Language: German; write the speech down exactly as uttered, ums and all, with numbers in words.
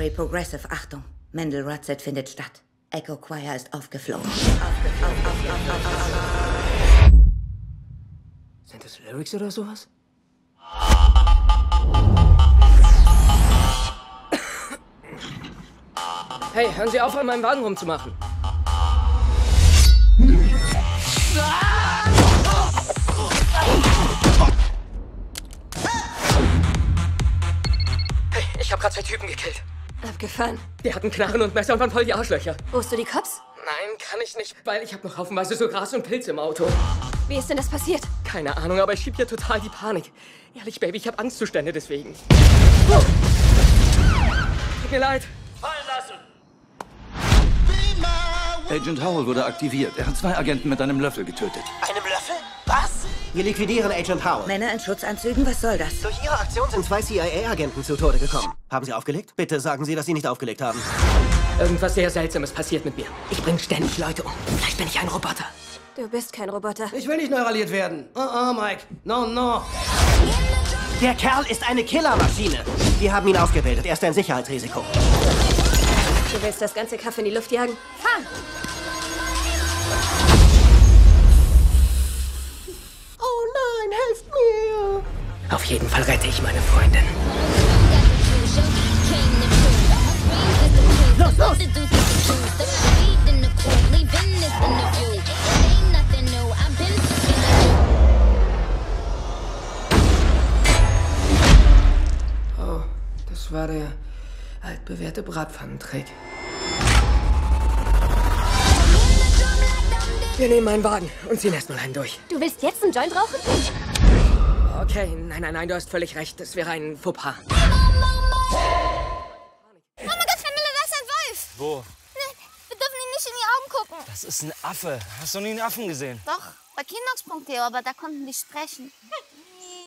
Very progressive. Achtung. Mendel Rutset findet statt. Echo Choir ist aufgeflogen. Aufge auf, auf, auf, auf, auf. Sind das Lyrics oder sowas? Hey, hören Sie auf, an meinem Wagen rumzumachen. Hey, ich habe gerade zwei Typen gekillt. Abgefahren. Die hatten Knarren und Messer und waren voll die Arschlöcher. Rufst du die Cops? Nein, kann ich nicht, weil ich habe noch haufenweise so Gras und Pilze im Auto. Wie ist denn das passiert? Keine Ahnung, aber ich schieb hier total die Panik. Ehrlich, Baby, ich habe Angstzustände deswegen. Oh. Tut mir leid. Fallen lassen! Agent Howell wurde aktiviert. Er hat zwei Agenten mit einem Löffel getötet. Einem Löffel? Was? Wir liquidieren Agent Howell. Männer in Schutzanzügen, was soll das? Durch Ihre Aktion sind zwei C I A-Agenten zu Tode gekommen. Haben Sie aufgelegt? Bitte sagen Sie, dass Sie nicht aufgelegt haben. Irgendwas sehr Seltsames passiert mit mir. Ich bringe ständig Leute um. Vielleicht bin ich ein Roboter. Du bist kein Roboter. Ich will nicht neuraliert werden. Oh, oh, Mike. No, no. Der Kerl ist eine Killermaschine. Wir haben ihn ausgebildet. Er ist ein Sicherheitsrisiko. Du willst das ganze Kaff in die Luft jagen? Fahr! Oh nein, helft mir! Auf jeden Fall rette ich meine Freundin. Los, los! Oh, das war der altbewährte Bratpfannentrick. Wir nehmen einen Wagen und ziehen erstmal einen durch. Du willst jetzt einen Joint rauchen? Okay, nein, nein, nein, du hast völlig recht. Das wäre ein Fauxpas. Oh mein Gott, Camilla, da ist ein Wolf! Wo? Wir dürfen ihm nicht in die Augen gucken. Das ist ein Affe. Hast du nie einen Affen gesehen? Doch, bei Kinox punkt de, aber da konnten die sprechen.